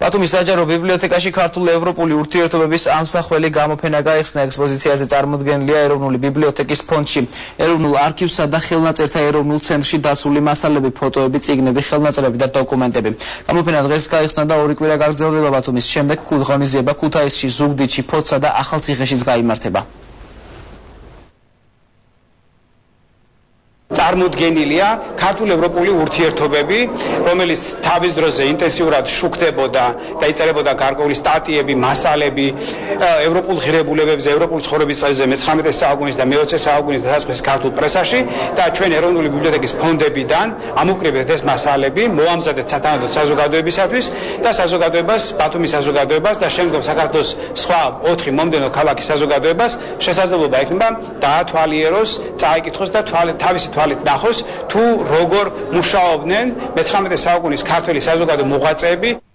ბათუმის საჯარო ბიბლიოთეკაში ქართულ ევროპული ურთიერთობების ამსახველი გამოფენა გაიხსნა. ექსპოზიციაზე წარმოდგენილია ეროვნული ბიბლიოთეკის ფონდში, ეროვნულ არქივსა და ხელნაწერთა ეროვნულ ცენტრში დაცული მასალები, ფოტოები, წიგნები, ხელნაწერები და დოკუმენტები. გამოფენა დღეს გაიხსნა და 2 კვირა გაგრძელდება. ბათუმის შემდეგ ღონისძიება ქუთაისში, ზუგდიდში, ფოთსა და ახალციხეშიც გაიმართება. წარმოდგენილია ქართულ-ევროპული ურთიერთობები, რომელიც თავის დროზე ინტენსიურად შუქდებოდა და იწერებოდა გარკვეული სტატიები, მასალები ევროპულ ღირებულებებზე, ევროპული ცხოვრების წესზე 19 საუკუნის და მე-20 საუკუნის დასაწყისის ქართულ პრესაში და ჩვენ ეროვნული ბიბლიოთეკის ფონდებიდან ამოვკრიბეთ ეს მასალები, მოამზადეთ სათანადო საზოგადოებისათვის და საზოგადოებას, ბათუმის საზოგადოებას და შემდგომ საქართველოს სხვა 4 მომდევნო ქალაქის საზოგადოებას შესაძლებლობა ექნება დაათვალიეროს, წაიკითხოს და თავისი თვალით ნახოს თუ როგორ მუშაობდნენ მე-19 საუკუნის ქართველი საზოგადო მოღვაწეები.